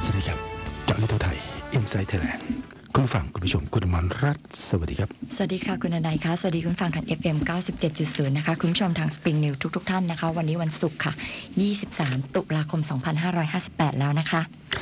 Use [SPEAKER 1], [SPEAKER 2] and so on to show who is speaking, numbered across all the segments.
[SPEAKER 1] สวัสดีครับเจาะลึกทั่วไทย Inside Thailand คุณฟังคุณผู้ชมคุณอมรรัตน์สวัสดีครับ
[SPEAKER 2] สวัสดีค่ะคุณนายค่ะสวัสดีคุณฟังทาง FM 97.0 นะคะคุณผู้ชมทาง Spring News ทุกท่านนะคะวันนี้วันศุกร์ค่ะ23ตุลาคม2558แล้วนะคะ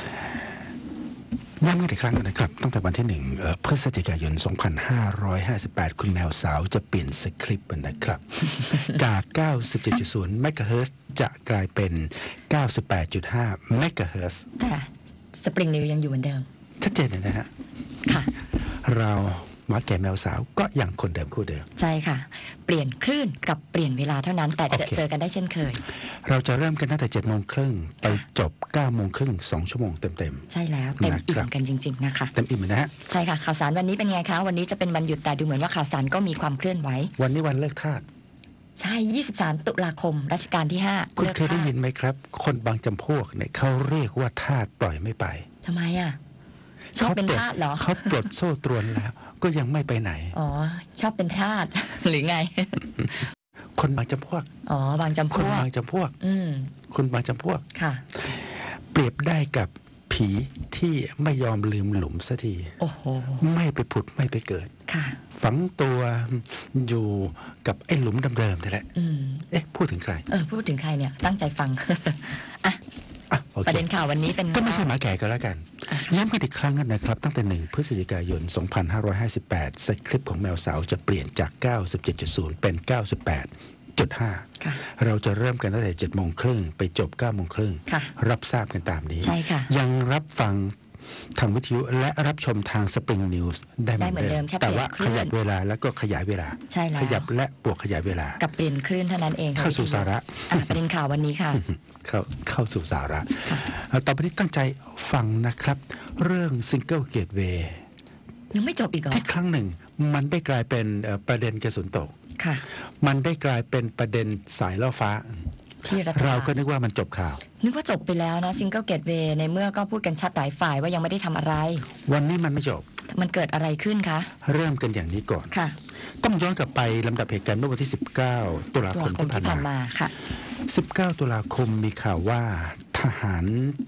[SPEAKER 1] ย้ำกันอีกครั้งนะครับตั้งแต่วันที่1พฤศจิกายน2558คุณแมวสาวจะเปลี่ยนสคริปต์นะครับ จาก 97.0 เมกะเฮิรตซ์จะกลายเป็น 98.5 เมกะเฮิรตซ์
[SPEAKER 2] แต่ Spring News ยังอยู่เหมือนเดิม
[SPEAKER 1] ชัดเจนเลยนะฮะ
[SPEAKER 2] ค่ะ
[SPEAKER 1] เราหมาแก่แมวสาวก็ยังคนเดิมคู่เดิม
[SPEAKER 2] ใช่ค่ะเปลี่ยนคลื่นกับเปลี่ยนเวลาเท่านั้นแต่จะเจอกันได้เช่นเคย
[SPEAKER 1] เราจะเริ่มกันตั้งแต่ 7:30 ไปจบ 9:30 2 ชั่วโมงเต็มๆ
[SPEAKER 2] ใช่แล้วเต็มอิ่มกันจริงๆนะคะ
[SPEAKER 1] เต็มอิ่มนะฮะ
[SPEAKER 2] ใช่ค่ะข่าวสารวันนี้เป็นไงคะวันนี้จะเป็นวันหยุดแต่ดูเหมือนว่าข่าวสารก็มีความเคลื่อนไหว
[SPEAKER 1] วันนี้วันเลิกทาส
[SPEAKER 2] ใช่23ตุลาคมรัชกาลที่5
[SPEAKER 1] คุณเคยได้ยินไหมครับคนบางจำพวกเนี่ยเขาเรียกว่าทาสปล่อยไม่ไป
[SPEAKER 2] ทำไมอ่ะชอบเป็นทาสเหรอ
[SPEAKER 1] เขาปลดโซ่ตรวนแล้วก็ยังไม่ไปไหน
[SPEAKER 2] อ๋อชอบเป็นทาสหรือไง
[SPEAKER 1] คนบางจำพวก
[SPEAKER 2] อ๋อบางจำพวก
[SPEAKER 1] คนบางจำพวกคนบางจำพวก
[SPEAKER 2] ค่ะ
[SPEAKER 1] เปรียบได้กับผีที่ไม่ยอมลืมหลุมสักที
[SPEAKER 2] โอ้โห
[SPEAKER 1] ไม่ไปผุดไม่ไปเกิด
[SPEAKER 2] ค่ะ
[SPEAKER 1] ฝังตัวอยู่กับไอ้หลุมเดิมๆนี่แหละพูดถึงใคร
[SPEAKER 2] พูดถึงใครเนี่ยตั้งใจฟังอ่ะประเด็นข่าววันนี้เป็น
[SPEAKER 1] ก็ไม่ใช่หมาแก่ก็แล้วกันย้ำกันอีกครั้งกันนะครับตั้งแต่1พฤศจิกายน2558สคริปต์ของแมวสาวจะเปลี่ยนจาก 97.0 เป็น 98.5 เราจะเริ่มกันตั้งแต่ 7:30 ไปจบ 9:30 รับทราบกันตามนี้ยังรับฟังทางวิทยุและรับชมทาง Spring News ได้เหมือนเดิมแต่ว่าขยับเวลาแล้วก็ขยายเวลาขยับและบวกขยายเวลา
[SPEAKER 2] กับเปลี่ยนคลื่นเท่านั้นเอง
[SPEAKER 1] เข้าสู่สาระ
[SPEAKER 2] ประเด็นข่าววันนี้ค่ะ
[SPEAKER 1] เข้าสู่สาระต่อไปนี้ตั้งใจฟังนะครับเรื่อง Single Gateway
[SPEAKER 2] ยังไม่จบอีกเหรอ
[SPEAKER 1] ที่ครั้งหนึ่งมันได้กลายเป็นประเด็นกระสุนตกมันได้กลายเป็นประเด็นสายล่อฟ้าเราก็นึกว่ามันจบข่าว
[SPEAKER 2] นึกว่าจบไปแล้วนะ Single Gateway ในเมื่อก็พูดกันชัดหลายฝ่ายว่ายังไม่ได้ทำอะไร
[SPEAKER 1] วันนี้มันไม่จบ
[SPEAKER 2] มันเกิดอะไรขึ้นคะ
[SPEAKER 1] เริ่มกันอย่างนี้ก่อน
[SPEAKER 2] ค่ะ
[SPEAKER 1] ต้องย้อนกลับไปลำดับเหตุการณ์เมื่อวันที่19ตุลาคมที่ผ่านมา
[SPEAKER 2] ค่ะ
[SPEAKER 1] 19ตุลาคมมีข่าวว่าทหาร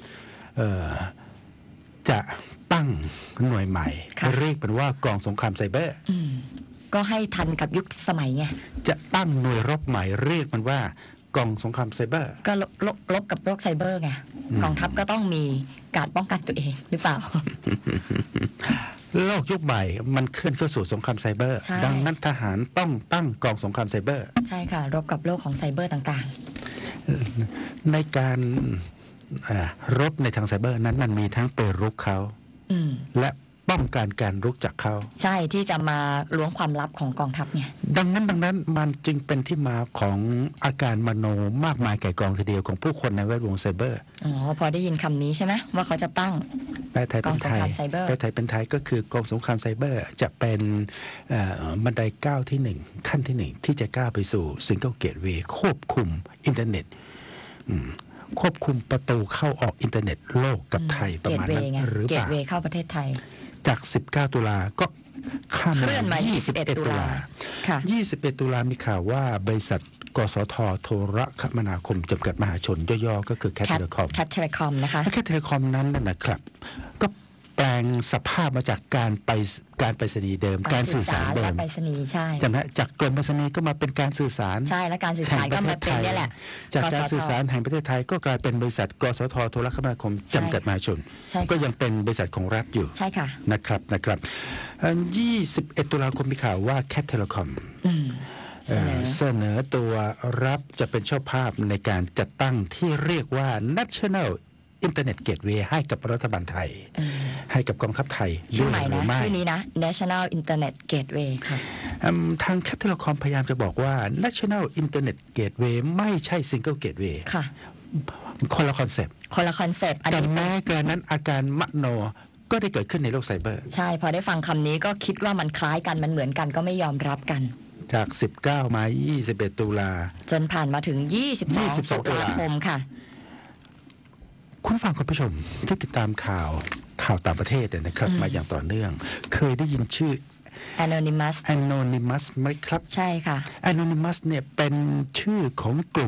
[SPEAKER 1] จะตั้งหน่วยใหม่เรียกเป็นว่ากองสงครามไซเบอร์
[SPEAKER 2] ก็ให้ทันกับยุคสมัยไง
[SPEAKER 1] จะตั้งหน่วยรบใหม่เรียกมันว่ากองสงครามไซเบอร์
[SPEAKER 2] ก็ลบกับโรคไซเบอร์ไงกองทัพก็ต้องมีการป้องกันตัวเองหรือเปล่า
[SPEAKER 1] โลกยุคใหม่มันเคลื่อนเข้าสู่สงครามไซเบอร์ดังนั้นทหารต้องตั้งกองสงครามไซเบอร์
[SPEAKER 2] ใช่ค่ะรบกับโลกของไซเบอร์ต่าง
[SPEAKER 1] ๆในการรบในทางไซเบอร์นั้นมันมีทั้งไปรุกเขาและป้องกันการรุกจากเขา
[SPEAKER 2] ใช่ที่จะมาล้วงความลับของกองทัพเนี่ย
[SPEAKER 1] ดังนั้นมันจึงเป็นที่มาของอาการมโนมากมายแก่กองทีเดียวของผู้คนในแวดวงไซเบอร์
[SPEAKER 2] พอได้ยินคำนี้ใช่ไหมว่าเขาจะตั้ง
[SPEAKER 1] กองสงครามไซเบอร์แปลไทยเป็นไทยก็คือกองสงครามไซเบอร์จะเป็นบันไดก้าวที่1ขั้นที่1ที่จะก้าวไปสู่ Single Gateway ควบคุมอินเทอร์เน็ตควบคุมประตูเข้าออกอินเทอร์เน็ตโลกกับไทยประมาณนั้นหรือเปล่า
[SPEAKER 2] เกตเวย์เข้าประเทศไทย
[SPEAKER 1] จาก19ตุลาก็ข้าม
[SPEAKER 2] มา21ตุลา
[SPEAKER 1] 21ตุลามีข่าวว่าบริษัทกสทโทรคมนาคมจำกัดมหาชนย่อๆก็คือแคทเทเลคอม
[SPEAKER 2] นะคะ
[SPEAKER 1] แคทเทเลคอมนั้นนะครับก็แปลงสภาพมาจากการไปรษณีย์เดิมการสื่อสารเดิม
[SPEAKER 2] ไปรษณีย์ใช่
[SPEAKER 1] จำได้จากกรมไปรษณีย์ก็มาเป็นการสื่อสาร
[SPEAKER 2] ใช่และการสื่อสารก็มาเป็นนี่แหละ
[SPEAKER 1] จากการสื่อสารแห่งประเทศไทยก็กลายเป็นบริษัทกสทโทรคมนาคมจำกัดมหาชนก็ยังเป็นบริษัทของรัฐอยู่
[SPEAKER 2] ใช่ค่ะ
[SPEAKER 1] นะครับ21ตุลาคมมีข่าวว่าแคทเทเลคอมเสนอตัวรับจะเป็นเจ้าภาพในการจัดตั้งที่เรียกว่า National Internet Gateway ให้กับรัฐบาลไทยให้กับกองทัพไทย
[SPEAKER 2] ชื่อใหม่นะชื่อนี้นะ National Internet Gateway ค่ะ
[SPEAKER 1] ทางแคทเทเลคอมพยายามจะบอกว่า National Internet Gateway ไม่ใช่ Single Gateway
[SPEAKER 2] ค่ะ
[SPEAKER 1] คนละคอนเซปต์แต่แม้กระนั้นอาการมโนก็ได้เกิดขึ้นในโลกไซเบอร์
[SPEAKER 2] ใช่พอได้ฟังคำนี้ก็คิดว่ามันคล้ายกันมันเหมือนกันก็ไม่ยอมรับกัน
[SPEAKER 1] จาก19มา21ตุลา
[SPEAKER 2] จนผ่านมาถึง22ตุลาคมค่ะ
[SPEAKER 1] คุณฟังคุณผู้ชมที่ติดตามข่าวต่างประเทศนะครับมาอย่างต่อเนื่องเคยได้ยินชื่อ
[SPEAKER 2] Anonymous
[SPEAKER 1] ไหมครับ
[SPEAKER 2] ใช่ค่ะ
[SPEAKER 1] Anonymous เนี่ยเป็นชื่อของกลุ่ม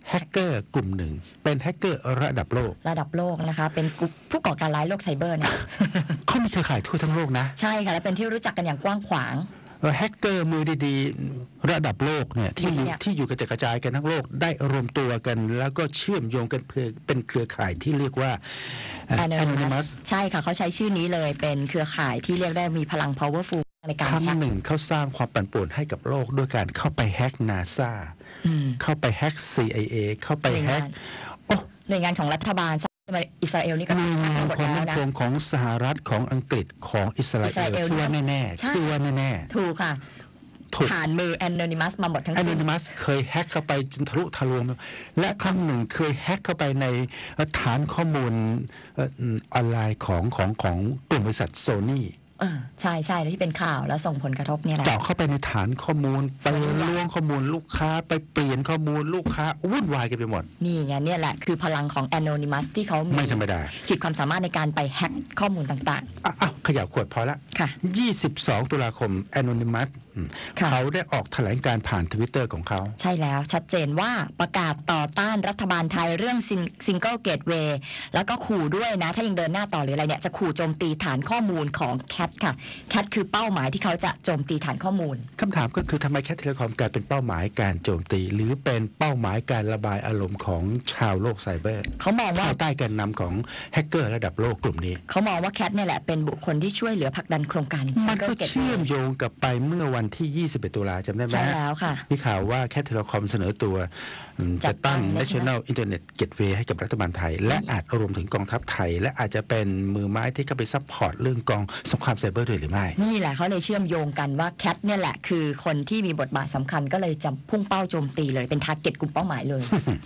[SPEAKER 1] แฮกเกอร์กลุ่มหนึ่งเป็นแฮกเกอร์ระดับโลก
[SPEAKER 2] นะคะเป็นกลุ่มผู้ก่อการร้ายโลกไซเบอร์เนี่ย
[SPEAKER 1] เขามีเครือข่ายทั่วทั้งโลกนะ
[SPEAKER 2] ใช่ค่ะและเป็นที่รู้จักกันอย่างกว้างขวาง
[SPEAKER 1] แฮกเกอร์มือดีๆระดับโลกเนี่ยที่อยู่กระจายกันทั้งโลกได้รวมตัวกันแล้วก็เชื่อมโยงกันเป็นเครือข่ายที่เรียกว่า
[SPEAKER 2] Anonymous ใช่ค่ะเขาใช้ชื่อนี้เลยเป็นเครือข่ายที่เรียกได้มีพลัง powerful ในการแฮก
[SPEAKER 1] ครั้งหนึ่งเขาสร้างความปั่นป่วนให้กับโลกด้วยการเข้าไปแฮก NASA เข้าไปแฮก CIA เข้าไปแฮก
[SPEAKER 2] หน่วยงานของรัฐบาลอิสราเอลนี่ก็
[SPEAKER 1] หน่วยงานความมั่นคงของสหรัฐของอังกฤษของอิสราเอลที่ว่าแน่ๆที่ว่าแน่
[SPEAKER 2] ๆถูกค่ะผ่านมือ Anonymous มาหมดทั้งสิ้น
[SPEAKER 1] Anonymous เคยแฮกเข้าไปจนทะลุทะลวงและครั้งหนึ่งเคยแฮกเข้าไปในฐานข้อมูลออนไลน์ของกลุ่มบริษัทโซนี่
[SPEAKER 2] ใช่ใช่ที่เป็นข่าวแล้วส่งผลกระทบเนี่ยแหละ
[SPEAKER 1] เจาะเข้าไปในฐานข้อมูลไปล้วงข้อมูลลูกค้าไปเปลี่ยนข้อมูลลูกค้าวุ่นวายกันไปหมด
[SPEAKER 2] นี่ไงเนี่ยแหละคือพลังของ Anonymous ที่เขา
[SPEAKER 1] ไม่ธรรมดา
[SPEAKER 2] ขีดความสามารถในการไปแฮ็กข้อมูลต่าง
[SPEAKER 1] ๆขยับขวดพอละ
[SPEAKER 2] ค่ะ
[SPEAKER 1] 22 ตุลาคม Anonymous เขาได้ออกแถลงการผ่าน Twitter ของเขา
[SPEAKER 2] ใช่แล้วชัดเจนว่าประกาศต่อต้านรัฐบาลไทยเรื่อง Single Gateway แล้วก็ขู่ด้วยนะถ้ายังเดินหน้าต่อหรืออะไรเนี่ยจะขู่โจมตีฐานข้อมูลของ CAT ค่ะ CAT คือเป้าหมายที่เขาจะโจมตีฐานข้อมูล
[SPEAKER 1] คำถามก็คือทำไม CAT Telecom กลายเป็นเป้าหมายการโจมตีหรือเป็นเป้าหมายการระบายอารมณ์ของชาวโลกไซเบอร์
[SPEAKER 2] เขามองว่า
[SPEAKER 1] ใต้การนำของแฮกเกอร์ระดับโลกกลุ่มนี้
[SPEAKER 2] เขามองว่า CAT เนี่ยแหละเป็นบุคคลที่ช่วยเหลือผลักดันโครงการ
[SPEAKER 1] มันก็เชื่อมโยงกับไปเมื่อวันที่21 ตุลาจำได้ไหม
[SPEAKER 2] ใช่แล้วค่ะ
[SPEAKER 1] มีข่าวว่า CAT Telecom เสนอตัวจะตั้ง National Internet Gateway ให้กับรัฐบาลไทยและอาจรวมถึงกองทัพไทยและอาจจะเป็นมือไม้ที่เข้าไปซัพพอร์ตเรื่องกองสงครามไซเบอร์ด้วยหรือไม่
[SPEAKER 2] นี่แหละเขาเลยเชื่อมโยงกันว่า CAT เนี่ยแหละคือคนที่มีบทบาทสำคัญก็เลยจะพุ่งเป้าโจมตีเลยเป็นทาร์เก็ตกลุ่มเป้าหมายเลย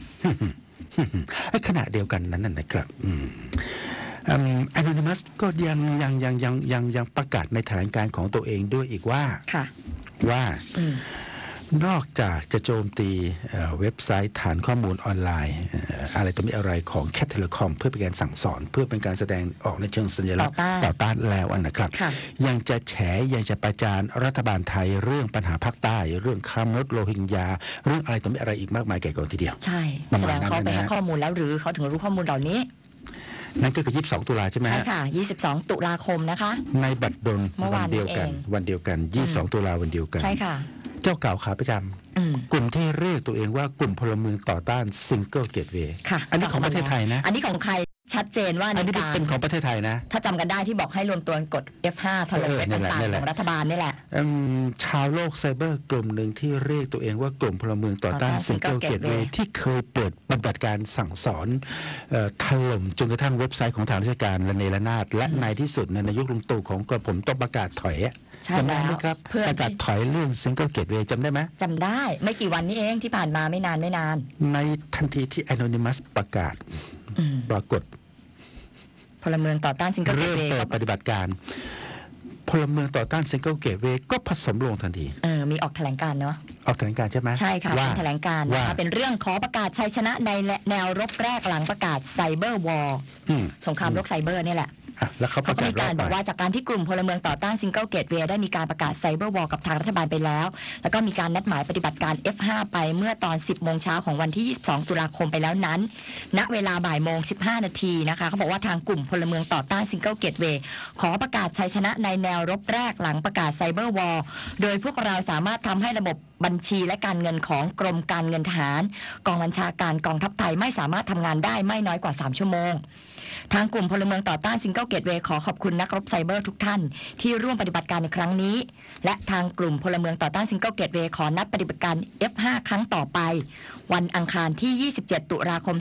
[SPEAKER 1] ขณะเดียวกันนั้นนะครับAnonymous ก็ยังประกาศในแถลงการของตัวเองด้วยอีกว่านอกจากจะโจมตีเว็บไซต์ฐานข้อมูลออนไลน์อะไรต่อมีอะไรของ CAT Telecom เพื่อเป็นการสั่งสอนเพื่อเป็นการแสดงออกในเชิงสัญลักษณ์ต่อต้านแล้วนะครับยังจะแฉยังจะประจานรัฐบาลไทยเรื่องปัญหาภาคใต้เรื่องค้ามนุษย์โรฮิงญาเรื่องอะไรต่อมีอะไรอีกมากมายแก่กองทีเดียว
[SPEAKER 2] ใช่แสดงเขาไปให้ข้อมูลแล้วหรือเขาถึงรู้ข้อมูลเหล่านี้
[SPEAKER 1] นั่นก็คือ22 ตุลาใช่ไหม
[SPEAKER 2] ใช่ค่ะ22 ตุลาคมนะคะ
[SPEAKER 1] ในบัตรดลวันเดียวกัน22 ตุลาวันเดียวกัน
[SPEAKER 2] ใช่ค่ะ
[SPEAKER 1] เจ้าเก่าขาประจำกลุ่มที่เรียกตัวเองว่ากลุ่มพลเมืองต่อต้าน Single Gateway อันนี้ของประเทศไทยนะ
[SPEAKER 2] อันนี้ของใครชัดเจนว่า
[SPEAKER 1] อันนี้เป็นของประเทศไทยนะ
[SPEAKER 2] ถ้าจำกันได้ที่บอกให้รวมตัวกด F5 ถล่มเว็บต่างๆของรัฐบาลนี่แหละ
[SPEAKER 1] ชาวโลกไซเบอร์กลุ่มหนึ่งที่เรียกตัวเองว่ากลุ่มพลเมืองต่อต้าน Single Gateway ที่เคยเปิดปฏิบัติการสั่งสอนถล่มจนกระทั่งเว็บไซต์ของทางราชการระเนระนาดและในที่สุดในยุคลุงตู่ของกระผมต้องประกาศถอยจำได้ไหมครับประกาศถอยเรื่อง Single Gateway จำได้ไหม
[SPEAKER 2] จำได้ไม่กี่วันนี้เองที่ผ่านมาไม่นาน
[SPEAKER 1] ในทันทีที่ Anonymous ประกาศปรากฏ
[SPEAKER 2] พลเมืองต่อต้าน Single Gateway
[SPEAKER 1] เริ่มปฏิบัติการพลเมืองต่อต้าน Single Gateway ก็ผสมลงทันที
[SPEAKER 2] มีออกแถลงการเนาะ
[SPEAKER 1] ออกแถลงการใช่ไหม
[SPEAKER 2] ใช่ค่ะแถลงการนะคะเป็นเรื่องขอประกาศชัยชนะในแนวรบแรกหลังประกาศไซเบอร์วอร์สงครามโลกไซเบอร์นี่แหละเขาก็มีการบอกว่าจากการที่กลุ่มพลเมืองต่อต้าน Single Gateway ได้มีการประกาศไซเบอร์วอร์กับทางรัฐบาลไปแล้วแล้วก็มีการนัดหมายปฏิบัติการ F5 ไปเมื่อตอน 10 โมงเช้าของวันที่22 ตุลาคมไปแล้วนั้นณเวลาบ่ายโมง15 นาทีนะคะเขาบอกว่าทางกลุ่มพลเมืองต่อต้าน Single Gateway ขอประกาศชัยชนะในแนวรบแรกหลังประกาศไซเบอร์วอร์โดยพวกเราสามารถทำให้ระบบบัญชีและการเงินของกรมการเงินทหารกองบัญชาการกองทัพไทยไม่สามารถทำงานได้ไม่น้อยกว่า3 ชั่วโมงทางกลุ่มพลเมืองต่อต้าน Single Gateway ขอขอบคุณนักรบไซเบอร์ทุกท่านที่ร่วมปฏิบัติการในครั้งนี้และทางกลุ่มพลเมืองต่อต้าน Single Gateway ขอนัดปฏิบัติการ F5 ครั้งต่อไปวันอังคารที่27 ตุลาคม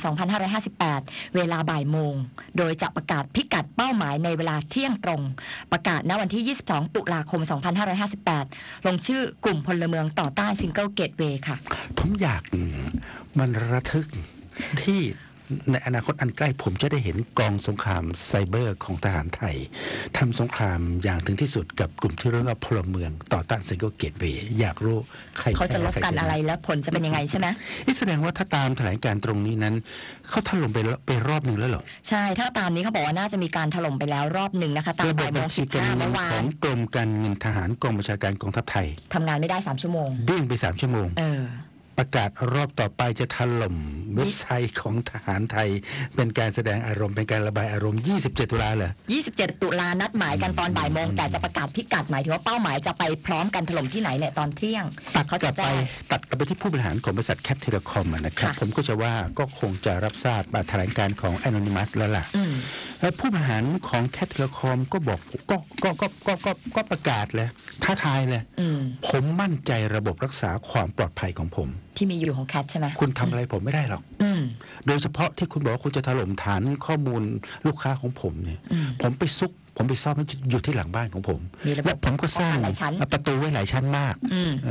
[SPEAKER 2] 2558 เวลาบ่ายโมงโดยจะประกาศพิกัดเป้าหมายในเวลาเที่ยงตรงประกาศณวันที่22 ตุลาคม 2558 ลงชื่อกลุ่มพลเมืองต่อต้าน Single Gateway ค่ะ
[SPEAKER 1] ผมอยากมันระทึกที่ในอนาคตอันใกล้ผมจะได้เห็นกองสงครามไซเบอร์ของทหารไทยทำสงครามอย่างถึงที่สุดกับกลุ่มที่เรียกว่าพลเมืองต่อต้าน Single Gateway อยากรู้ใคร
[SPEAKER 2] เขาจะลบกันอะไรแล้วผลจะเป็นยังไงใช่ไหม
[SPEAKER 1] นี่แสดงว่าถ้าตามแถลงการตรงนี้นั้นเขาถล่มไปรอบหนึ่งแล้วเหรอ
[SPEAKER 2] ใช่ถ้าตามนี้เขาบอกว่าน่าจะมีการถล่มไปแล้วรอบหนึ่งนะคะตามบ่ายโมง15เมื่อวาน
[SPEAKER 1] ของกรมการเงินทหารกองบัญชาการกองทัพไทย
[SPEAKER 2] ทำงานไม่ได้3 ชั่วโมง
[SPEAKER 1] เด้งไป3 ชั่วโมงประกาศรอบต่อไปจะถล่มเว็บไซต์ของทหารไทยเป็นการแสดงอารมณ์เป็นการระบายอารมณ์27 ตุลาเหรอ
[SPEAKER 2] 27 ตุลานัดหมายกันตอนบ่ายโมงแต่จะประกาศพิกัดหมายถึงว่าเป้าหมายจะไปพร้อมกันถล่มที่ไหนเนี่ยตอนเที่ยง
[SPEAKER 1] เขาจะตัดกลับไปที่ผู้บริหารของบริษัทแคทเทเลคอมนะครับผมก็จะว่าก็คงจะรับทราบแถลงการของ Anonymous แล้วล่ะผู้บริหารของแคทเทเลคอมก็บอกก็ประกาศเลยท้าทายเลยผมมั่นใจระบบรักษาความปลอดภัยของผม
[SPEAKER 2] ที่มีอยู่ของแคทใช่ไหม
[SPEAKER 1] คุณทำอะไรผมไม่ได้หรอกโดยเฉพาะที่คุณบอกว่าคุณจะถล่มฐานข้อมูลลูกค้าของผมเนี่ยผมไปซ่อมอยู่ที่หลังบ้านของผมและผมก็สร้างประตูไว้หลายชั้นมาก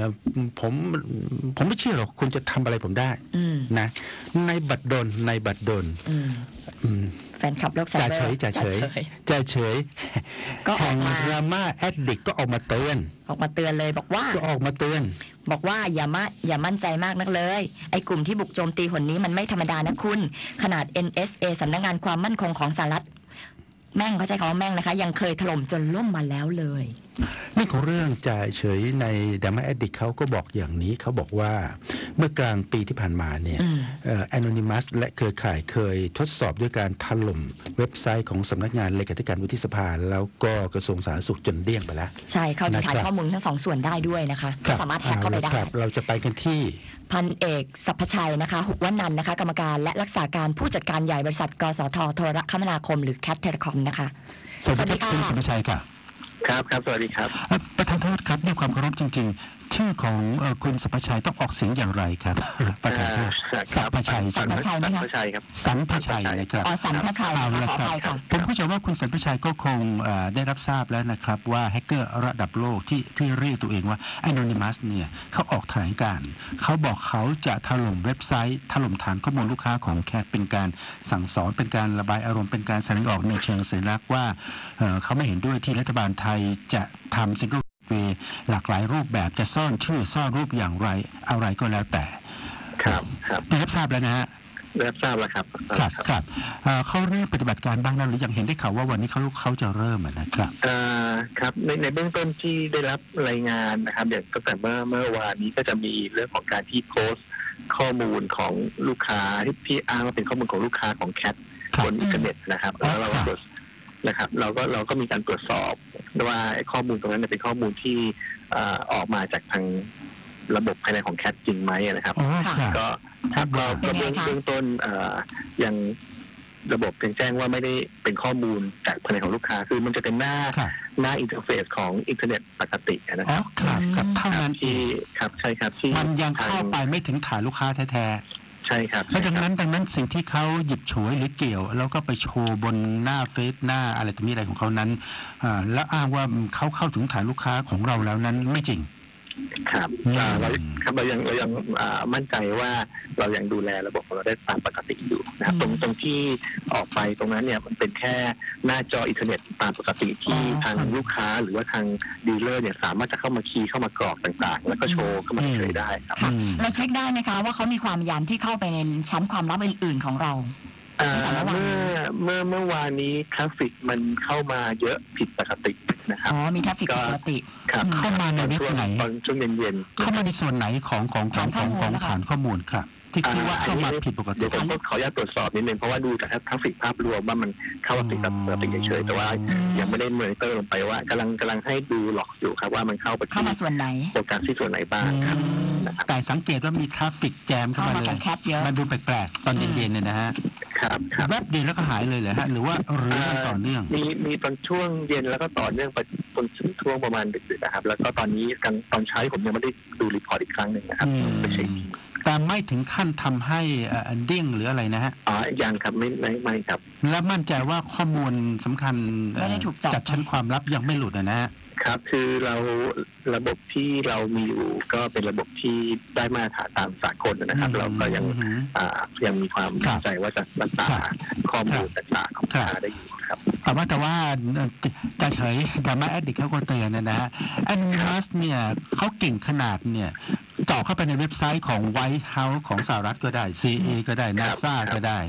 [SPEAKER 1] ผมไม่เชื่อหรอกคุณจะทำอะไรผมได้นะในบัดดล
[SPEAKER 2] แฟนคลับโลกไซเบอร์
[SPEAKER 1] จะเฉย
[SPEAKER 2] ก็
[SPEAKER 1] แห่งดราม่าแอดดิกก็ออกมาเตือน
[SPEAKER 2] เลยบอกว่าอย่ามั่นใจมากนักเลยไอ้กลุ่มที่บุกโจมตีหนนี้มันไม่ธรรมดานะคุณขนาด NSA สำนักงานความมั่นคงของสหรัฐแม่งเขาใช้คำว่าแม่งนะคะยังเคยถล่มจนล่มมาแล้วเลย
[SPEAKER 1] นี่ของเรื่องจ่ายเฉยในดราม่าแอดดิกเขาก็บอกอย่างนี้เขาบอกว่าเมื่อกลางปีที่ผ่านมาเนี่ยAnonymous และเครือข่ายเคยทดสอบด้วยการถล่มเว็บไซต์ของสำนักงานเลขาธิการวุฒิสภาแล้วก็กระทรวงสาธารณสุขจนเดี้ยงไปแล้ว
[SPEAKER 2] ใช่เข้าถึงฐานข้อมูลทั้งสองส่วนได้ด้วยนะคะสามารถแฮ็กเข้าไปได้
[SPEAKER 1] เราจะไปกันที่
[SPEAKER 2] พันเอกสัพพชัยนะคะหุวนันท์นะคะกรรมการและรักษาการผู้จัดการใหญ่บริษัทกสทโทรคมนาคมหรือแคทเทเลคอมนะคะ
[SPEAKER 1] สวัสดีครับคุณสัพพชัยค่ะ
[SPEAKER 3] ครับสวัสดีครับ
[SPEAKER 1] ประธานโทษครับด้วยความเคารพจริงๆชื่อของคุณสัพพชัยต้องออกเสียงอย่างไรครับประธานโทษสัพพชัย
[SPEAKER 2] สัพพชัยนะคะ
[SPEAKER 1] สัมพชัยนะครับ
[SPEAKER 2] สัมพชัยขออภัยค่ะ
[SPEAKER 1] ผมเข้าใจว่าคุณสัมพชัยก็คงได้รับทราบแล้วนะครับว่าแฮกเกอร์ระดับโลกที่เรียกตัวเองว่า Anonymous เนี่ยเขาออกแถลงการณ์เขาบอกเขาจะถล่มเว็บไซต์ถล่มฐานข้อมูลลูกค้าของแคทเป็นการสั่งสอนเป็นการระบายอารมณ์เป็นการแสดงออกในเชิงสัญลักษณ์ว่าเขาไม่เห็นด้วยที่รัฐบาลไทยจะทำซิงเกิลหลากหลายรูปแบบจะซ่อนชื่อซ่อนรูปอย่างไรอะไรก็แล้วแต่
[SPEAKER 3] ครับ
[SPEAKER 1] ได้รับทราบแล้วนะฮะ
[SPEAKER 3] รับทราบแล้วครับ
[SPEAKER 1] ครับเขาเริ่มปฏิบัติการบ้างแล้วหรือยังเห็นได้ข่าวว่าวันนี้เขาจะเริ่มนะครับ
[SPEAKER 3] ครับในเบื้องต้นที่ได้รับรายงานนะครับอย่างตั้งแต่เมื่อวานนี้ก็จะมีเรื่องของการที่โพสต์ข้อมูลของลูกค้าที่อ้างว่าเป็นข้อมูลของลูกค้าของแคทบนอินเทอร์เน็ตนะครับแล้วเราก็มีการตรวจสอบว่าข้อมูลตรงนั้นเป็นข้อมูลที่ออกมาจากทางระบบภายในของแคทจริงไหมนะครับก็เบื้องต้นยังระบบเพียงแจ้งว่าไม่ได้เป็นข้อมูลจากภายในของลูกค้าคือมันจะเป็นหน้าอินเทอร์เฟซของอินเทอร์เน็ตปกตินะครับ
[SPEAKER 1] ครับเท่านั้น
[SPEAKER 3] ที่ครับใช่ครับที่
[SPEAKER 1] มันยังเข้าไปไม่ถึงฐานลูกค้าแท้
[SPEAKER 3] ใช่ครับ
[SPEAKER 1] แล้วดังนั้นสิ่งที่เขาหยิบฉวยหรือเกี่ยวแล้วก็ไปโชว์บนหน้าเฟซหน้าอะไรต่อมีอะไรของเขานั้นแล้วอ้างว่าเขาเข้าถึงฐานลูกค้าของเราแล้วนั้นไม่จริง
[SPEAKER 3] ครับเรายังมั่นใจว่าเรายังดูแลระบบของเราได้ตามปกติอยู่นะครับตรงที่ออกไปตรงนั้นเนี่ยมันเป็นแค่หน้าจออินเทอร์เน็ตตามปกติที่ทางลูกค้าหรือว่าทางดีลเลอร์เนี่ยสามารถจะเข้ามาคีย์เข้ามากรอกต่างๆแล้วก็โชว์เข้ามาเฉยได้ครับ
[SPEAKER 2] เราเช็คได้ไหมคะว่าเขามีความพยายามที่เข้าไปในชั้นความลับอื่นๆของเรา
[SPEAKER 3] เมื่อวานนี้ทราฟฟิกมันเข้ามาเยอะผิดปกตินะครับ
[SPEAKER 2] มีทราฟฟิกผิดปกติ
[SPEAKER 1] เข้ามาในเว็บไหน
[SPEAKER 3] ตอนช่วงเย็น
[SPEAKER 1] ๆเข้ามาในส่วนไหนของฐานข้อมูลครับที่ว่าเข้ามาผิดปกติ
[SPEAKER 3] เดี๋ยวผมขออนุญาตตรวจสอบนิดนึงเพราะว่าดูจากทราฟฟิกภาพรวมว่ามันเข้ามาผิดปกติเฉยๆแต่ว่ายังไม่ได้มอนิเตอร์ลงไปว่ากำลังให้ดูหลอกอยู่ครับว่ามันเข้า
[SPEAKER 2] มาส่วนไหน
[SPEAKER 3] โฟกัสที่ส่วนไหนบ้างครับ
[SPEAKER 1] แต่สังเกตว่ามีทราฟฟิกแจมเข้ามาเลยมันดูแปลกๆตอนเย็นๆเนี่ยนะฮะแวบเดียวแล้วก็หายเลยเหรอฮะหรือว่าต่อเนื่อง
[SPEAKER 3] มีตอนช่วงเย็นแล้วก็ต่อเนื่องไปจนถึงช่วงประมาณดึกๆนะครับแล้วก็ตอนนี้ตอนเช้าผมยังไม่ได้ดูรีพอร์ตอีกครั้งหนึ่งนะครับไปเช็ค
[SPEAKER 1] แต่ไม่ถึงขั้นทำให้เด้งหรืออะไรนะฮะ
[SPEAKER 3] ยังครับไม่ครับ
[SPEAKER 1] และมั่นใจว่าข้อมูลสำคัญจัดชั้นความลับยังไม่หลุดนะฮะ
[SPEAKER 3] ครับคือระบบที่เรามีอยู่ก็เป็นระบบที่ได้มาตรฐานตามสากลนะครับเราก็ยังมีความมั่นใจว่าจะรักษาข้อมูลต่างๆของลูกค้าได้อยู่ครับ
[SPEAKER 1] แต่ว่าจะเฉยดราม่าแอดดิกเขาก็เตือนนะฮะAnonymousเนี่ยเขาเก่งขนาดเนี่ยเจาะเข้าไปในเว็บไซต์ของ White House ของสหรัฐก็ได้ CIA ก็ได้ NASA ก็ได้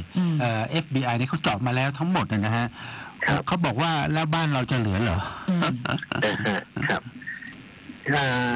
[SPEAKER 1] FBI เนี่ยเขาเจาะมาแล้วทั้งหมดนะฮะเขาบอกว่าแล้วบ้านเราจะเหลือเหรอ
[SPEAKER 3] ครับ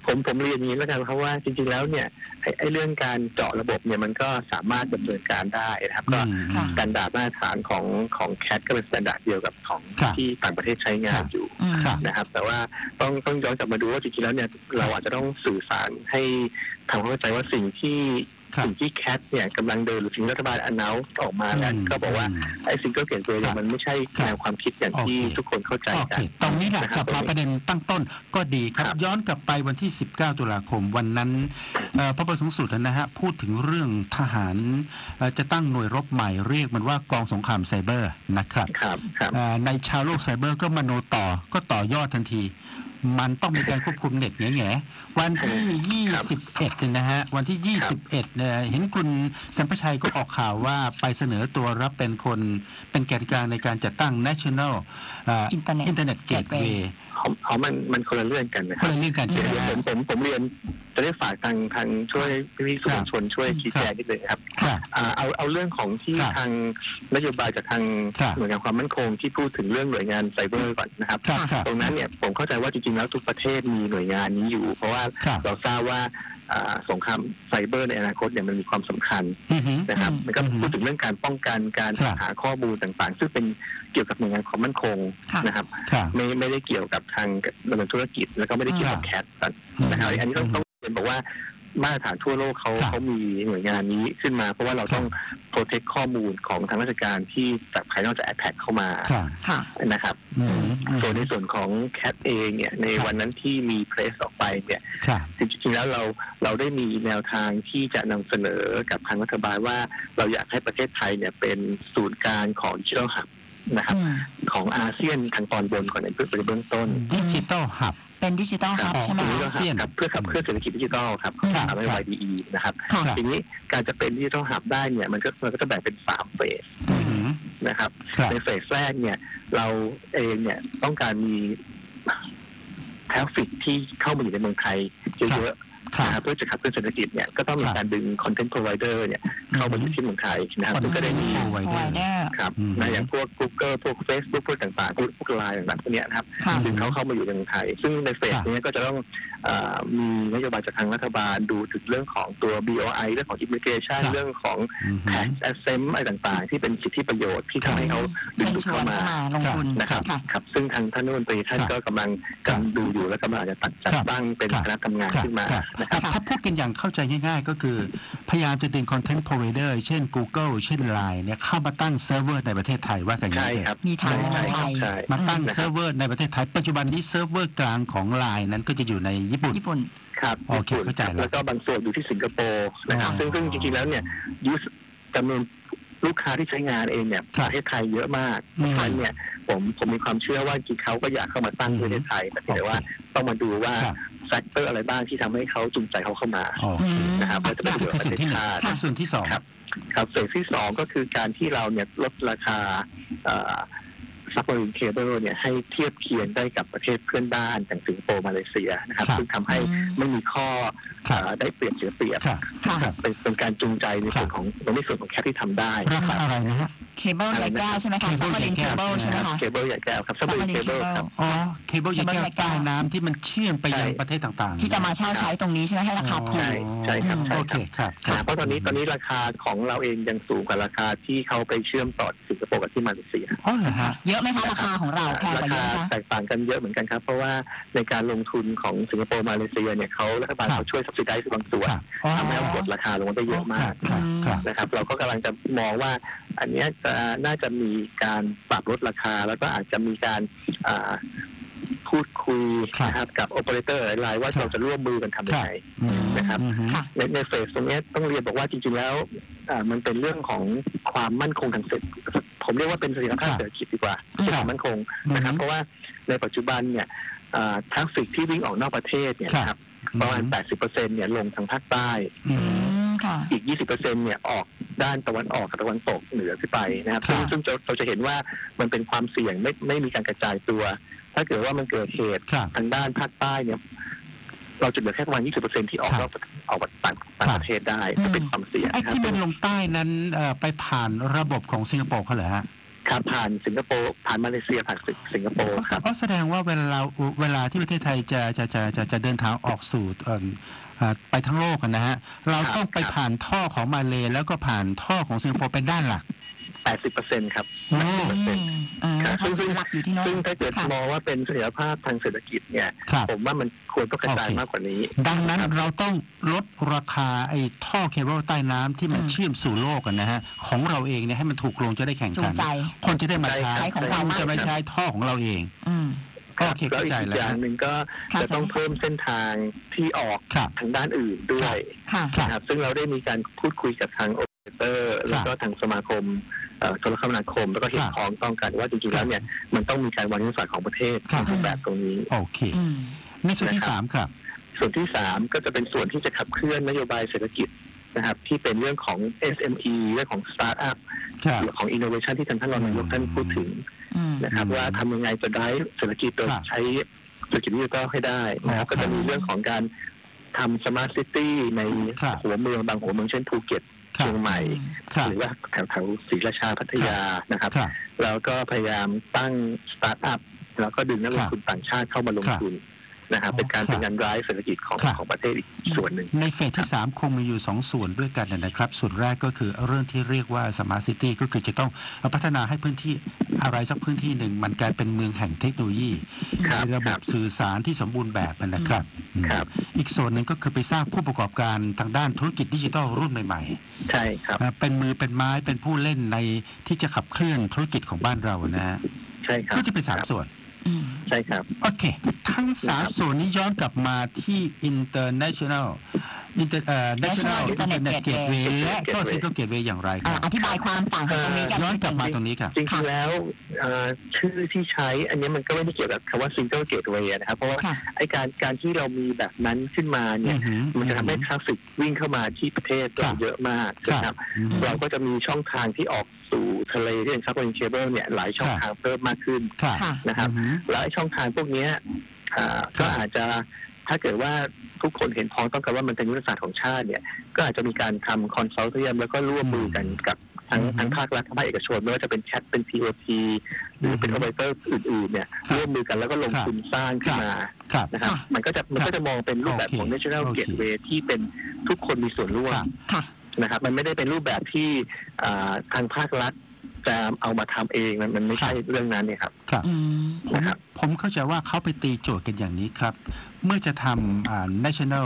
[SPEAKER 3] ผมเรียนอย่างนี้แล้วกันเพราะว่าจริงๆแล้วเนี่ยไอ้เรื่องการเจาะระบบเนี่ยมันก็สามารถดำเนินการได้นะครับก็สแตนดาร์ดมาตรฐานของแคทก็เป็นสแตนดาร์ดเดียวกับของที่ต่างประเทศใช้งานอยู่นะครับแต่ว่าต้องย้อนกลับมาดูว่าจริงๆแล้วเนี่ยเราอาจจะต้องสื่อสารให้ทำความเข้าใจว่าสิ่งที่แคทเนี่ยกำลังเดินหรือสิ่งรัฐบาลannounceออกมาแล้วก็บอกว่าไอ้ซิงเกิลเกตเวย์เนี่ยมันไม่ใช่แนวความคิดอย่างที่ทุกคนเข้าใจกัน
[SPEAKER 1] ตรงนี้แหละกลับมาประเด็นตั้งต้นก็ดีครับย้อนกลับไปวันที่19ตุลาคมวันนั้นพระประสงค์สุดนะฮะพูดถึงเรื่องทหารจะตั้งหน่วยรบใหม่เรียกมันว่ากองสงครามไซเบอร์นะครับในชาวโลกไซเบอร์ก็มโนต่อยอดทันทีมันต้องมีการควบคุมเน็ตแง่ๆวันที่21เนี่ยนะฮะวันที่21เนี่ยเห็นคุณสัมปชัยก็ออกข่าวว่าไปเสนอตัวรับเป็นแกนกลางในการจัดตั้ง National Internet Gateway
[SPEAKER 3] มันคนละเรื่องกันนะค
[SPEAKER 1] รับคนละเรื่องกันใช่ไหม
[SPEAKER 3] ผมเรียนจะได้ฝากทางช่วยพี่สื่อมวลชนช่วยชี้แจงนิดนึงครับเอาเรื่องของที่ทางนโยบายจากทางหน่วยงานความมั่นคงที่พูดถึงเรื่องหน่วยงานไซเบอร์ก่อนนะครับตรงนั้นเนี่ยผมเข้าใจว่าจริงๆแล้วทุกประเทศมีหน่วยงานนี้อยู่เพราะว่าเราทราบว่าสงครามไซเบอร์ในอนาคตเนี่ยมันมีความสำคัญนะครับมันก็พูดถึงเรื่องการป้องกันการหาข้อมูลต่างๆซึ่งเป็นเกี่ยวกับหน่วยงานความมั่นคงนะครับไม่ได้เกี่ยวกับทางดำเนินธุรกิจแล้วก็ไม่ได้เกี่ยวกับแคทนะครับอันนี้ต้องเรียนบอกว่ามาตรฐานทั่วโลกเขามีหน่วยงานนี้ขึ้นมาเพราะว่าเราต้องโปรเทคข้อมูลของทางราชการที่จากภายนอกจากแอทแทกเข้ามานะครับส่วนในส่วนของแคทเองเนี่ยในวันนั้นที่มีเพรสออกไปเนี่ยจริงๆแล้วเราได้มีแนวทางที่จะนำเสนอกับทางรัฐบาลว่าเราอยากให้ประเทศไทยเนี่ยเป็นศูนย์กลางของดิจิทัลฮับนะครับของอาเซียนทางตอนบนก่อนในเบื้องต้น
[SPEAKER 1] ดิจิทัลฮับ
[SPEAKER 2] เป็นดิจิทัลฮับใช่ไหม
[SPEAKER 3] ครับเพื่อขับเคลื่อนเศรษฐกิจดิจิทัลครับทำให้ YDE นะครับทีนี้การจะเป็นดิจิทัลฮับได้เนี่ยมันก็จะแบ่งเป็น3เฟสนะครับในเฟสแรกเนี่ยเราเองเนี่ยต้องการมีทราฟฟิกที่เข้ามาอยู่ในเมืองไทยเยอะเพื่อจะขับเคลื่อนเศรษฐกิจเนี่ยก็ต้องมีการดึงคอนเทนต์พรอไวเดอร์เนี่ยเข้ามาอยู่ที่เมืองไทยนะครับซึ่งก็ได้มีครับอย่างพวก Google พวก Facebook พวกต่างๆพวก LINE ต่างๆพวกนี้นะครับดึงเขาเข้ามาอยู่ในเมืองไทยซึ่งในเฟสนี้ก็จะต้องมีนโยบายจากทางรัฐบาลดูถึงเรื่องของตัว BOI เรื่องของ Immigration เรื่องของ Tax Exempt อะไรต่างๆที่เป็นสิทธิประโยชน์ที่ทำให้เขาดึงดูดเข้ามา
[SPEAKER 2] ลงทุน
[SPEAKER 3] นะครับซึ่งทางท่านรัฐมนตรีท่านก็กำลังดูอยู่และกำลังจะจัดตั้งเป็นคณะทำงานขึ้นมา
[SPEAKER 1] ถ้าพูดกันอย่างเข้าใจง่ายๆก็คือพยายามจะดึง Content Provider เช่น Google เช่น LINE เนี่ยเข้ามาตั้งเซิร์ฟเวอร์ในประเทศไทยว่ากันง่าย
[SPEAKER 2] ๆมีทางในไทย
[SPEAKER 1] มาตั้งเซิร์ฟเวอร์ในประเทศไทยปัจจุบันนี้เซิร์ฟเวอร์กลางของ LINE นั้นก็จะอยู่ในญี่ปุ่น
[SPEAKER 3] ครับ
[SPEAKER 1] โอเคเข้าใจ
[SPEAKER 3] แล้วก็บางส่วนอยู่ที่สิงคโปร์นะครับซึ่งจริงๆแล้วเนี่ยจำนวนลูกค้าที่ใช้งานเองเนี่ยประเทศไทยเยอะมากเพราะฉะนั้นเนี่ยผมมีความเชื่อว่าจริงเขาก็อยากเข้ามาตั้งในประเทศไทยแต่ว่าต้องมาดูว่าแฟกเตอร์อะไรบ้างที่ทำให้เขาจูงใจเขาเข้ามานะครับก็จะเป็นส่วนที่
[SPEAKER 1] ส่วนที่สอง
[SPEAKER 3] ครับส่วนที่สองก็คือการที่เราเนี่ยลดราคาซับมารีนเคเบิลเนี่ยให้เทียบเคียงได้กับประเทศเพื่อนบ้านอย่างสิงคโปร์มาเลเซียนะครับซึ่งทำให้ไม่มีข้อได้เปรียบเสียเปรียบเป็นการจูงใจในส่วนของแคทที่ทำได้
[SPEAKER 1] ราคาอะไรนะฮะ
[SPEAKER 2] เคเบิลใหญ่แก้วใช่ไหมคะซับมารีนเคเบิลใช่ไหมคะ
[SPEAKER 3] เคเบิลใหญ่แก้วครับซับมารีนเคเบิลครับ
[SPEAKER 1] เคเบิลใหญ่แก้วใต้น้ำที่มันเชื่อมไปยังประเทศต่างๆ
[SPEAKER 2] ที่จะมาเช่าใช้ตรงนี้ใช่ไหมให้ราคาถูก
[SPEAKER 3] ใช่ครับ
[SPEAKER 1] โอเคครับ
[SPEAKER 3] เพราะตอนนี้ราคาของเราเองยังสูงกว่าราคาที่เขาไปเชื่อมต่อสิงคโปร์กับที่มาเลเซีย
[SPEAKER 1] อ๋อเหรอฮะ
[SPEAKER 2] เยอะไหมคะราคาของเราแพงกว่าเยอะ
[SPEAKER 3] คะแตกต่างกันเยอะเหมือนกันครับเพราะว่าในการลงทุนของสิงคโปร์มาเลเซียเนี่ยเขารัฐบาลเขาช่วยซับซิไดซ์บางส่วนทำให้เราลดราคาลงได้เยอะมากนะครับเราก็กำลังจะมองว่าอันนี้น่าจะมีการปรับลดราคาแล้วก็อาจจะมีการพูดคุยนะครับกับโอเปอเรเตอร์หลายๆว่าเราจะร่วมมือกันทำยังไงนะครับในเฟสตรงนี้ต้องเรียนบอกว่าจริงๆแล้วมันเป็นเรื่องของความมั่นคงทางเศรษฐกิจผมเรียกว่าเป็นเสถียรภาพเศรษฐกิจดีกว่าความมั่นคงนะครับเพราะว่าในปัจจุบันเนี่ยทราฟฟิกที่วิ่งออกนอกประเทศเนี่ยนะครับประมาณ 80% เนี่ยลงทางภาคใต้อีก 20% เนี่ยออกด้านตะวันออกกับตะวันตกเหนือขึ้นไปนะครับซึ่งเราจะเห็นว่ามันเป็นความเสี่ยงไม่มีการกระจายตัวถ้าเกิดว่ามันเกิดเหตุทางด้านภาคใต้เนี่ยเราจะเหลือแค่ประมาณ 20% ที่ออกต่างประเทศได้จะเป็นความเสี่ยง
[SPEAKER 1] ไอ้ที่มันลงใต้นั้นไปผ่านระบบของสิงคโปร์เขาเหรอฮะ
[SPEAKER 3] ครับผ่านสิงคโปร์ผ่านมาเลเซียผ่านสิงคโปร์ครับ
[SPEAKER 1] ก็แสดงว่าเวลาที่ประเทศไทยจะเดินทางออกสู่ไปทั้งโลกนะฮะเราต้องไปผ่านท่อของมาเลแล้วก็ผ่านท่อของสิงคโปร์เป็นด้านหลัก
[SPEAKER 3] 80%ครับ
[SPEAKER 2] ซึ่งหลักอยู่ที่โน้น
[SPEAKER 3] ซึ่งถ้าเกิดมองว่าเป็นเสถียรภาพทางเศรษฐกิจเนี่ยผมว่ามันควรต้องกระจายมากกว่านี้
[SPEAKER 1] ดังนั้นเราต้องลดราคาไอ้ท่อเคเบิลใต้น้ำที่มันเชื่อมสู่โลกกันนะฮะของเราเองเนี่ยให้มันถูกลงจะได้แข่งขันคนจะได้มาใช้จะไม่ใช้ท่อของเราเอง
[SPEAKER 3] ก็อีกอย่างหนึ่งก็จะต้องเพิ่มเส้นทางที่ออกทางด้านอื่นด้วยนะครับซึ่งเราได้มีการพูดคุยกับทางโอเปอเรเตอร์แล้วก็ทางสมาคมโทรคมนาคมแล้วก็เห็นพ้องต้องกันว่าจริงๆแล้วเนี่ยมันต้องมีการวางยุทธศาสตร์ของประเทศในรูปแบบตรงนี้
[SPEAKER 1] โอเคในส่วนที่3ครับ
[SPEAKER 3] ส่วนที่3ก็จะเป็นส่วนที่จะขับเคลื่อนนโยบายเศรษฐกิจนะครับที่เป็นเรื่องของ SME เรื่องของ Startup ของ Innovation ที่ท่านรองนายกท่านพูดถึงนะครับว่าทำยังไงจะได้เศรษฐกิจโดยใช้เศรษฐกิจดิจิทัลให้ได้นะครับก็จะมีเรื่องของการทำ Smart City ในหัวเมืองบางหัวเมืองเช่นภูเก็ตเชียงใหม่หรือว่าแถวศรีราชาพัทยานะครับแล้วก็พยายามตั้งสตาร์ทอัพแล้วก็ดึงนักลงทุนต่างชาติเข้ามาลงทุนนะครับเป็นการร้ายเศรษฐกิจของประเทศอีกส่วนหนึ่ง
[SPEAKER 1] ในเฟสที่3คงมีอยู่2ส่วนด้วยกันนะครับส่วนแรกก็คือเรื่องที่เรียกว่า Smart City ก็คือจะต้องพัฒนาให้พื้นที่อะไรสักพื้นที่หนึ่งมันกลายเป็นเมืองแห่งเทคโนโลยีในระบบสื่อสารที่สมบูรณ์แบบนะครับอีกส่วนหนึ่งก็คือไปสร้างผู้ประกอบการทางด้านธุรกิจดิจิทัลรุ่นใหม่
[SPEAKER 3] ๆใช่ครับ
[SPEAKER 1] เป็นมือเป็นไม้เป็นผู้เล่นในที่จะขับเคลื่อนธุรกิจของบ้านเรานะฮะ
[SPEAKER 3] ใช่ครับ
[SPEAKER 1] ก็จะเป็น3ส่วน
[SPEAKER 3] ใช่ครับ
[SPEAKER 1] โอเคทั้ง3ส่วนนี้ย้อนกลับมาที่ International Internet Gateway และก็ Single Gateway อย่างไรครับ
[SPEAKER 2] อธิบายความต่างตรงนี้กัน
[SPEAKER 1] ย้อนกลับมาตรงนี้ครับ
[SPEAKER 3] จริงๆแล้วชื่อที่ใช้อันนี้มันก็ไม่ได้เกี่ยวกับคำว่า Single Gateway นะครับเพราะว่าไอ้การที่เรามีแบบนั้นขึ้นมาเนี่ยมันจะทำให้ทราฟฟิกวิ่งเข้ามาที่ประเทศเยอะมากนะครับเราก็จะมีช่องทางที่ออกสู่ทะเลที่เป็นซับมารีนเคเบิลเนี่ยหลายช่องทางเพิ่มมากขึ้นนะครับแล้วไอ้ช่องทางพวกนี้ก็อาจจะถ้าเกิดว่าทุกคนเห็นพ้องต้องกันว่ามันเป็นยุทธศาสตร์ของชาติเนี่ยก็อาจจะมีการทำคอนซัลเทียมแล้วก็ร่วมมือกันกับทั้งภาครัฐทั้งภาคเอกชนไม่ว่าจะเป็นแคทเป็น TOT หรือเป็นโอเปอเรเตอร์อื่นๆเนี่ยร่วมมือกันแล้วก็ลงทุนสร้างขึ้นมานะครับมันก็จะมองเป็นรูปแบบของ National Gateway ที่เป็นทุกคนมีส่วนร่วมนะครับมันไม่ได้เป็นรูปแบบที่ทางภาครัฐจะเอามาทำเองมันไม่ใช่เรื่องนั้นเนี่ยครับ
[SPEAKER 1] ผมเข้าใจว่าเขาไปตีโจทย์กันอย่างนี้ครับเมื่อจะทำNational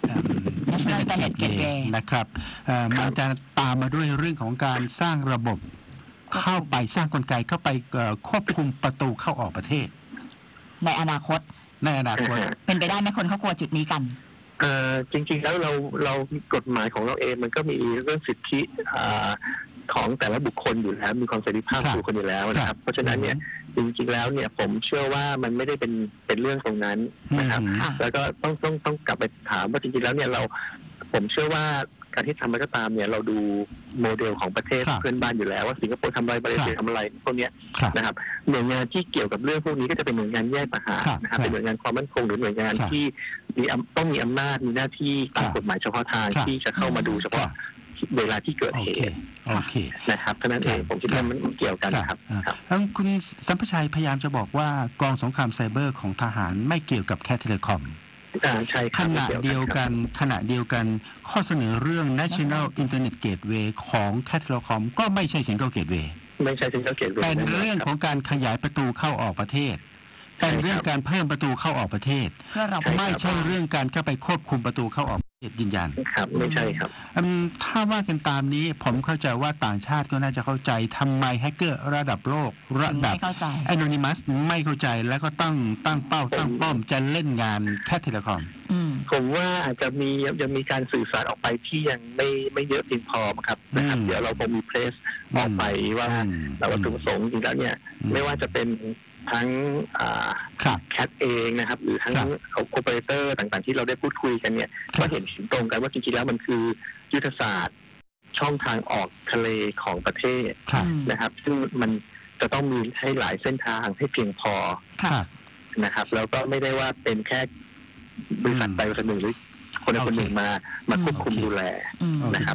[SPEAKER 2] Internet Gateway
[SPEAKER 1] นะครับมันจะตามมาด้วยเรื่องของการสร้างระบบเข้าไปสร้างกลไกเข้าไปควบคุมประตูเข้าออกประเทศ
[SPEAKER 2] ในอนาคตเป็นไปได้ไหมคนเขากลัวจุดนี้กัน
[SPEAKER 3] จริงๆแล้วเรากฎหมายของเราเองมันก็มีเรื่องสิทธิของแต่ละบุคคลอยู่แล้วมีความเสรีภาพบุคคลอยู่แล้วนะครับเพราะฉะนั้นเนี่ยจริงๆแล้วเนี่ยผมเชื่อว่ามันไม่ได้เป็นเรื่องตรงนั้นนะครับแล้วก็ต้องกลับไปถามว่าจริงๆแล้วเนี่ยผมเชื่อว่าการที่ทำอะไรก็ตามเนี่ยเราดูโมเดลของประเทศเพื่อนบ้านอยู่แล้วว่าสิงคโปร์ทำอะไรมาเลเซียทำอะไรพวกนี้นะครับหน่วยงานที่เกี่ยวกับเรื่องพวกนี้ก็จะเป็นหน่วยงานแยกต่างหากนะครับเป็นหน่วยงานความมั่นคงหรือหน่วยงานที่ต้องมีอำนาจมีหน้าที่ตามกฎหมายเฉพาะทางที่จะเข้ามาดูเฉพาะเวลาที่เกิดเหตุนะครับเพราะนั้นเองผมคิดว่ามันเกี่ยวกันครับ
[SPEAKER 1] แล้วคุณสัมปชัยพยายามจะบอกว่ากองสงครามไซเบอร์ของทหารไม่เกี่ยวกับแค่เทเลคอมขณะเดียวกันข้อเสนอเรื่อง National Internet Gateway ของแคทเทเลคอมก็ไม่ใช่ Single Gateway
[SPEAKER 3] ไม่ใช่ Single Gateway
[SPEAKER 1] เป็นเรื่องของการขยายประตูเข้าออกประเทศเป็นเรื่องการเพิ่มประตูเข้าออกประเทศไม่ใช่เรื่องการเข้าไปควบคุมประตูเข้าออกประเทศยืนยัน
[SPEAKER 3] ครับไม่ใช่ครับ
[SPEAKER 1] ถ้าว่ากันตามนี้ผมเข้าใจว่าต่างชาติก็น่าจะเข้าใจทำไมแฮกเกอร์ระดับโลกระดับ Anonymous ไม่เข้าใจแล้วก็ตั้งเป้าตั้งป้อมจะเล่นงานแค่เทเลคอม
[SPEAKER 3] ผมว่าอาจจะมีการสื่อสารออกไปที่ยังไม่เยอะเพียงพอครับนะครับเดี๋ยวเราคงมีเพรสออกไปว่าแต่วัตถุประสงค์จริงแล้วเนี่ยไม่ว่าจะเป็นทั้งแคทเองนะครับหรือทั้งโอเปอเรเตอร์ต่างๆที่เราได้พูดคุยกันเนี่ยก็เห็นตรงกันว่าจริงๆแล้วมันคือยุทธศาสตร์ช่องทางออกทะเลของประเทศนะครับซึ่งมันจะต้องมีให้หลายเส้นทางให้เพียงพอนะครับแล้วก็ไม่ได้ว่าเป็นแค่บริษัทใดบริษัทหนึ่งหรือคนใดคนหนึ่งมาควบคุมดูแลนะครับ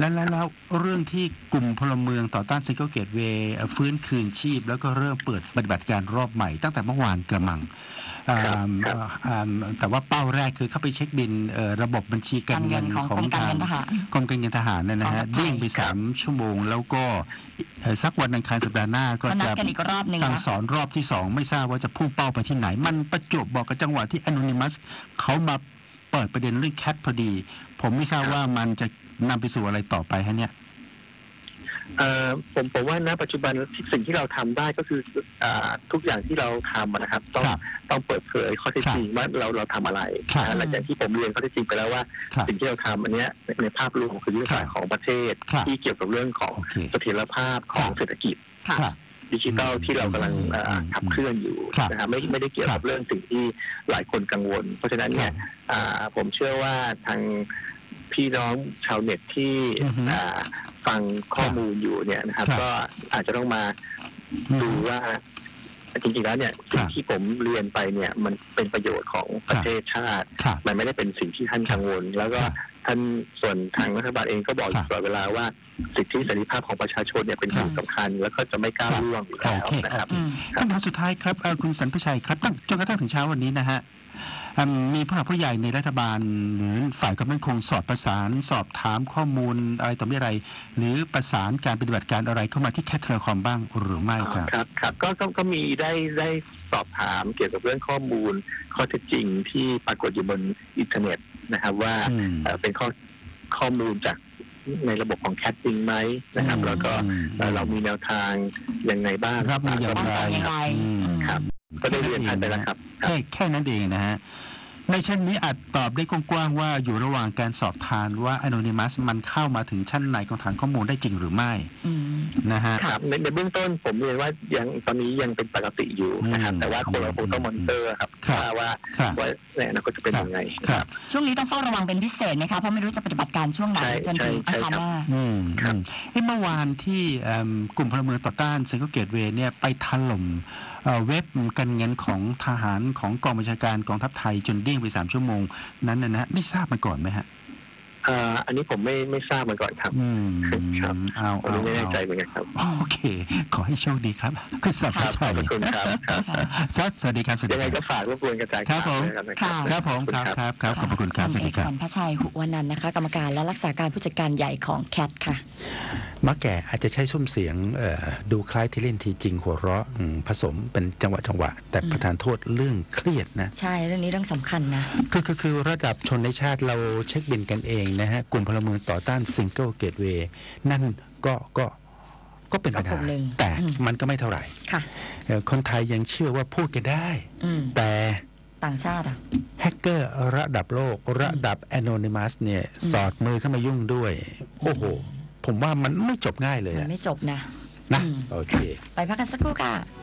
[SPEAKER 1] แล้วเรื่องที่กลุ่มพลเมืองต่อต้านซิงเกิลเกตเวย์ฟื้นคืนชีพแล้วก็เริ่มเปิดปฏิบัติการรอบใหม่ตั้งแต่เมื่อวานกระมังแต่ว่าเป้าแรกคือเข้าไปเช็คบินระบบบัญชีการเงินของกรมการเงินทหารนะฮะเด้งไป3 ชั่วโมงแล้วก็สักวันอังคารสัปดาห์หน้าก็จะสั่งสอนรอบที่2ไม่ทราบว่าจะพุ่งเป้าไปที่ไหนมันประจวบบอกกับจังหวะที่ Anonymous เขามาเปิดประเด็นเรื่องแคทพอดีผมไม่ทราบว่ามันจะนำไปสู่อะไรต่อไปฮะเนี่ย
[SPEAKER 3] ผมว่าณปัจจุบันสิ่งที่เราทำได้ก็คือทุกอย่างที่เราทำนะครับต้องเปิดเผยข้อเท็จจริงว่าเราทำอะไรหลังจากที่ผมเรียนข้อเท็จจริงไปแล้วว่าสิ่งที่เราทำอันนี้ในภาพรวมคือยุทธศาสตร์ของประเทศที่เกี่ยวกับเรื่องของเสถียรภาพของเศรษฐกิจดิจิทัลที่เรากำลังขับเคลื่อนอยู่นะครับไม่ได้เกี่ยวกับเรื่องสิ่งที่หลายคนกังวลเพราะฉะนั้นเนี่ยผมเชื่อว่าทางพี่น้องชาวเน็ตที่ฟังข้อมูลอยู่เนี่ยนะครับก็อาจจะต้องมาดูว่าจริงๆแล้วเนี่ยสิ่งที่ผมเรียนไปเนี่ยมันเป็นประโยชน์ของประเทศชาติมันไม่ได้เป็นสิ่งที่ท่านกังวลแล้วก็ท่านส่วนทางรัฐบาลเองก็บอกอยู่ตลอดเวลาว่าสิทธิเสรีภาพของประชาชนเนี่ยเป็นสิ่งสำคัญแล้วก็จะไม่ก้าวล่วงอยู่แล้วนะครับ
[SPEAKER 1] คำถามสุดท้ายครับคุณสันพชัยครับจนกระทั่งถึงเช้าวันนี้นะฮะมีผู้หลักผู้ใหญ่ในรัฐบาลหรือฝ่ายความมั่นคงสอบประสานสอบถามข้อมูลอะไรต่อไม่อะไรหรือประสานการปฏิบัติการอะไรเข้ามาที่แคทเทอร์คอมบ้างหรือไม่ครับ
[SPEAKER 3] ครับก็มีได้สอบถามเกี่ยวกับเรื่องข้อมูลข้อเท็จจริงที่ปรากฏอยู่บนอินเทอร์เน็ตนะครับว่าเป็นข้อมูลจากในระบบของแคทจริงไหมนะครับแล้วก็เรามีแนวทางยังไงบ้าง
[SPEAKER 1] ครับมีอย่างไร
[SPEAKER 3] ครับก็ได้เรียนผ่านไปแล้วครับ
[SPEAKER 1] แค่นั้นเองนะฮะในชั้นนี้อาจตอบได้กว้างๆว่าอยู่ระหว่างการสอบทานว่า Anonymous มันเข้ามาถึงชั้นไหนของฐานข้อมูลได้จริงหรือไม่นะฮะ
[SPEAKER 3] ครับในเบื้องต้นผมเรียนว่ายังตอนนี้ยังเป็นปกติอยู่นะครับแต่ว่าคนเราคงต้องมอนิเตอร์ครับว่าในอนาคตจะเป็นยังไงครับ
[SPEAKER 2] ช่วงนี้ต้องเฝ้าระวังเป็นพิเศษไหมคะเพราะไม่รู้จะปฏิบัติการช่วงไหนจนถึงอังคารหน้า
[SPEAKER 1] เมื่อวานที่กลุ่มพลเมืองต่อต้านซิงเกิลเกตเวย์เนี่ยไปถล่มเว็บการเงินของทหารของกองบัญชาการกองทัพไทยจนเด้งไป3 ชั่วโมงนั้นนะฮะได้ทราบมาก่อนไหมฮะ
[SPEAKER 3] อันนี้ผมไม่ทราบมาก่อนครับครับผมไม่แน่ใจเหมือนกันครับ
[SPEAKER 1] โอเคขอให้โชคดีครับคุณสันพชัย
[SPEAKER 3] ขอบคุณครับ
[SPEAKER 1] สวัสดีครับ
[SPEAKER 3] ยังไงก็ฝากรบกวนกระจาย
[SPEAKER 1] ครับผมครับผมครับขอบคุณครับ
[SPEAKER 2] สวัสดีครับสันพชัยหุวนันท์นะคะกรรมการและรักษาการผู้จัดการใหญ่ของแคทค่ะ
[SPEAKER 1] มักแก่อาจจะใช้ซุ้มเสียงดูคล้ายที่เล่นทีจริงหัวเราะผสมเป็นจังหวะแต่ประธานโทษเรื่องเครียดนะ
[SPEAKER 2] ใช่เรื่องนี้เรื่องสำคัญนะ
[SPEAKER 1] คือระดับชนในชาติเราเช็คบินกันเองนะฮะกลุ่มพลเมืองต่อต้านซิงเกิลเกตเวย์นั่นก็เป็นปัญหาแต่มันก็ไม่เท่าไหร่คนไทยยังเชื่อว่าพูดกันได้แต่
[SPEAKER 2] ต่างชาติ
[SPEAKER 1] แฮกเกอร์ระดับโลกระดับ Anonymous เนี่ยสอดมือเข้ามายุ่งด้วยโอ้โหผมว่ามันไม่จบง่ายเลย
[SPEAKER 2] มันไม่จบนะ
[SPEAKER 1] โอเค
[SPEAKER 2] ไปพักกันสักครู่ค่ะ